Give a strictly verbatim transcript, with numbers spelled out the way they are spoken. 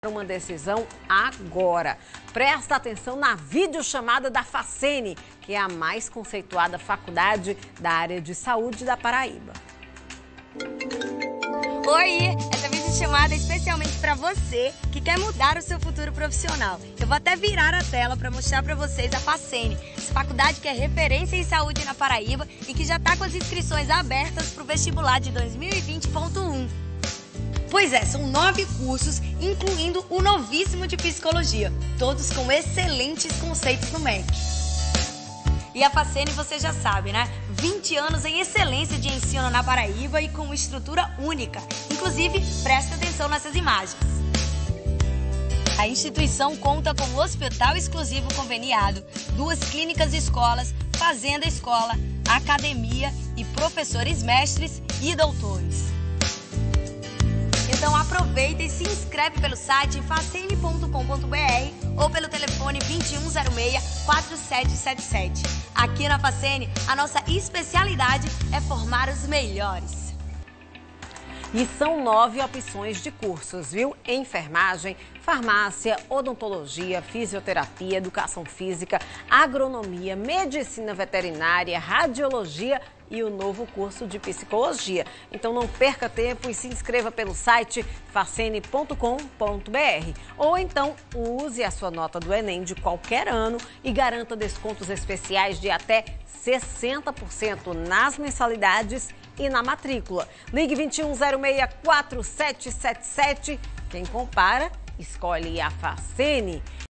uma decisão agora. Presta atenção na videochamada da Facene, que é a mais conceituada faculdade da área de saúde da Paraíba. Oi, essa videochamada é especialmente para você que quer mudar o seu futuro profissional. Eu vou até virar a tela para mostrar para vocês a Facene, essa faculdade que é referência em saúde na Paraíba e que já está com as inscrições abertas para o vestibular de dois mil e vinte ponto um. Pois é, são nove cursos, incluindo o novíssimo de psicologia, todos com excelentes conceitos no M E C. E a Facene você já sabe, né? vinte anos em excelência de ensino na Paraíba e com uma estrutura única. Inclusive, presta atenção nessas imagens. A instituição conta com um hospital exclusivo conveniado, duas clínicas escolas, fazenda escola, academia e professores mestres e doutores. Então aproveita e se inscreve pelo site facene ponto com ponto br ou pelo telefone vinte e um zero seis, quatro sete sete sete. Aqui na Facene, a nossa especialidade é formar os melhores. E são nove opções de cursos, viu? Enfermagem, farmácia, odontologia, fisioterapia, educação física, agronomia, medicina veterinária, radiologia e o novo curso de psicologia. Então não perca tempo e se inscreva pelo site facene ponto com ponto br. Ou então use a sua nota do Enem de qualquer ano e garanta descontos especiais de até sessenta por cento nas mensalidades e na matrícula. Ligue vinte e um zero seis, quatro sete sete sete. Quem compara, escolhe a Facene.